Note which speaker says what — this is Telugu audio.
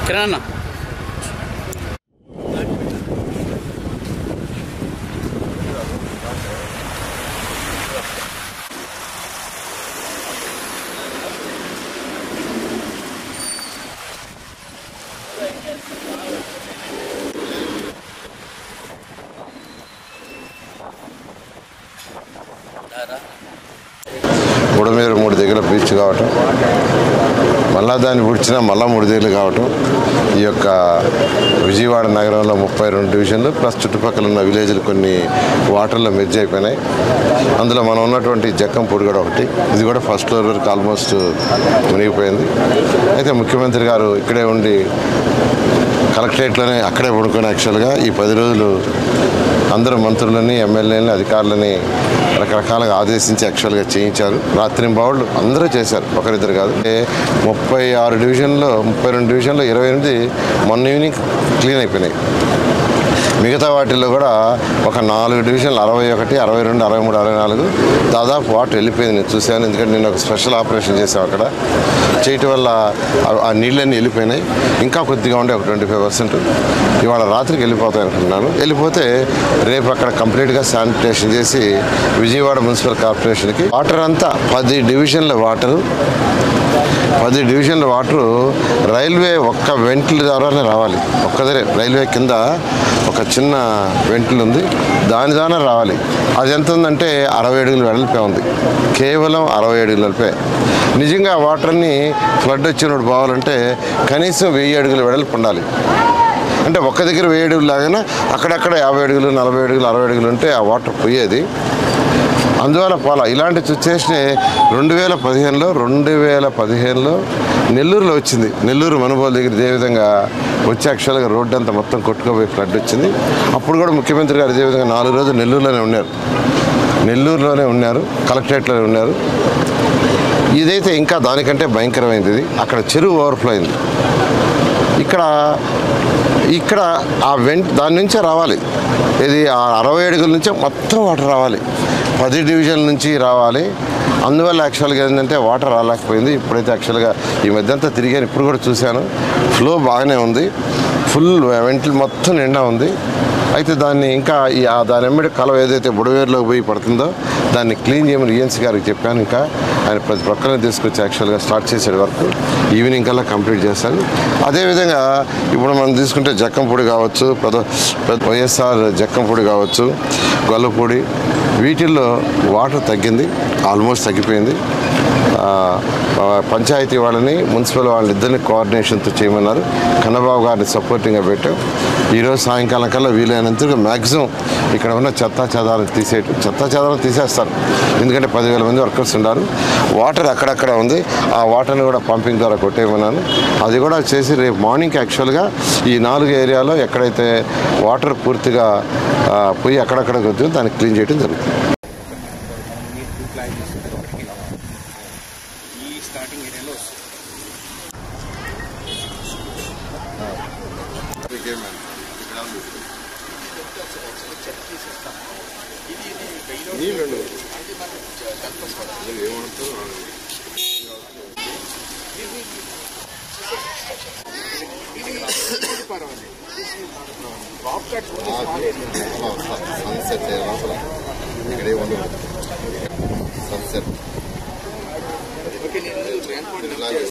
Speaker 1: కిరణ్
Speaker 2: బుడమేరు 3 దగ్గర బీచ్ కావటం, మళ్ళా దాన్ని పుడిచినా మళ్ళా 3 దగ్గరలు కావటం, ఈ యొక్క విజయవాడ నగరంలో 32 డివిజన్లు ప్లస్ చుట్టుపక్కల ఉన్న విలేజ్లు కొన్ని వాటర్లో మెర్జ్ అయిపోయినాయి. అందులో మనం ఉన్నటువంటి జక్కంపూడి కూడా ఒకటి, ఇది కూడా ఫస్ట్ ఫ్లోర్ వరకు ఆల్మోస్ట్ మునిగిపోయింది. అయితే ముఖ్యమంత్రి గారు ఇక్కడే ఉండి కలెక్టరేట్లోనే అక్కడే పడుకొని యాక్చువల్గా ఈ 10 రోజులు అందరూ మంత్రులని, ఎమ్మెల్యేలని, అధికారులని రకరకాలుగా ఆదేశించి యాక్చువల్గా చేయించారు. రాత్రింబావుళ్ళు అందరూ చేశారు, ఒకరిద్దరు కాదు. 36 డివిజన్లో 32 డివిజన్లో 28 మొన్న ఈవినింగ్ క్లీన్ అయిపోయినాయి. మిగతా వాటిల్లో కూడా ఒక 4 డివిజన్లు 61, 62, 63, 64 దాదాపు వాటర్ వెళ్ళిపోయింది. నేను చూశాను, ఎందుకంటే నేను ఒక స్పెషల్ ఆపరేషన్ చేసాం అక్కడ. చేయటం వల్ల ఆ నీళ్ళన్నీ వెళ్ళిపోయినాయి. ఇంకా కొద్దిగా ఉండే ఒక 25% ఇవాళ రాత్రికి వెళ్ళిపోతాయి అనుకుంటున్నాను. వెళ్ళిపోతే రేపు అక్కడ కంప్లీట్గా శానిటేషన్ చేసి విజయవాడ మున్సిపల్ కార్పొరేషన్కి వాటర్ అంతా 10 డివిజన్ల వాటరు రైల్వే ఒక్క వెంటిల్ ద్వారానే రావాలి. ఒక్కదరే రైల్వే కింద ఒక చిన్న వెంటిల్ ఉంది, దాని ద్వారా రావాలి. అది ఎంత ఉందంటే 60 అడుగులు వెడల్పే ఉంది, కేవలం 60 అడుగులు వెడల్పే. నిజంగా వాటర్ని ఫ్లడ్ వచ్చినప్పుడు పోవాలంటే కనీసం 1000 అడుగులు వెడల్పు ఉండాలి. అంటే ఒక్క దగ్గర 1000 అడుగులు లాగానే అక్కడక్కడ 50 అడుగులు, 40 అడుగులు, 60 అడుగులు ఉంటే ఆ వాటర్ పోయేది. అందువల్ల పోలా. ఇలాంటి సిచ్యువేషన్ 2015లో నెల్లూరులో వచ్చింది. నెల్లూరు మనుబోలు దగ్గర ఇదే విధంగా వచ్చి యాక్చువల్గా రోడ్డు అంతా మొత్తం కొట్టుకోపోయి ఫ్లడ్ వచ్చింది. అప్పుడు కూడా ముఖ్యమంత్రి గారు ఇదే విధంగా 4 రోజులు నెల్లూరులోనే ఉన్నారు, కలెక్టరేట్లోనే ఉన్నారు. ఇదైతే ఇంకా దానికంటే భయంకరమైంది. ఇది అక్కడ చెరువు ఓవర్ఫ్లో అయింది. ఇక్కడ ఆ దాని నుంచే రావాలి. ఇది 60 అడుగుల నుంచే మొత్తం వాటర్ రావాలి, 10 డివిజన్ల నుంచి రావాలి. అందువల్ల యాక్చువల్గా ఏంటంటే వాటర్ రాలేకపోయింది. ఇప్పుడైతే యాక్చువల్గా ఈ మధ్య అంతా తిరిగాను, ఇప్పుడు కూడా చూశాను, ఫ్లో బాగానే ఉంది, ఫుల్ వెంటిల్ మొత్తం నిండా ఉంది. అయితే దాన్ని ఇంకా దాని ఎమ్మడి కాలువ ఏదైతే బుడవేరులోకి పోయి పడుతుందో దాన్ని క్లీన్ చేయమని ఈఎన్సీ గారికి చెప్పాను. ఇంకా ఆయన ప్రతి ఒక్కరిని తీసుకొచ్చి యాక్చువల్గా స్టార్ట్ చేసే వరకు ఈవినింగ్ కల్లా కంప్లీట్ చేస్తాను. అదేవిధంగా ఇప్పుడు మనం తీసుకుంటే జక్కంపూడి కావచ్చు, వైఎస్ఆర్ జక్కంపూడి కావచ్చు, గొల్లపూడి, వీటిల్లో వాటర్ తగ్గింది, ఆల్మోస్ట్ తగ్గిపోయింది. పంచాయతీ వాళ్ళని, మున్సిపల్ వాళ్ళిద్దరిని కోఆర్డినేషన్తో చేయమన్నారు. కన్నబాబు గారిని సపోర్టింగ్గా పెట్టాం. ఈరోజు సాయంకాలం కల్లా వీలైనంతగా మ్యాక్సిమం ఇక్కడ ఉన్న చెత్తా చెదారం తీసేస్తారు, ఎందుకంటే 10,000 మంది వర్కర్స్ ఉన్నారు. వాటర్ అక్కడక్కడ ఉంది, ఆ వాటర్ని కూడా పంపింగ్ ద్వారా కొట్టేయమన్నాను. అది కూడా చేసి రేపు మార్నింగ్ యాక్చువల్గా ఈ 4 ఏరియాలో ఎక్కడైతే వాటర్ పూర్తిగా పోయి అక్కడక్కడ వచ్చిందో దాన్ని క్లీన్ చేయడం జరుగుతుంది. సన్సెట్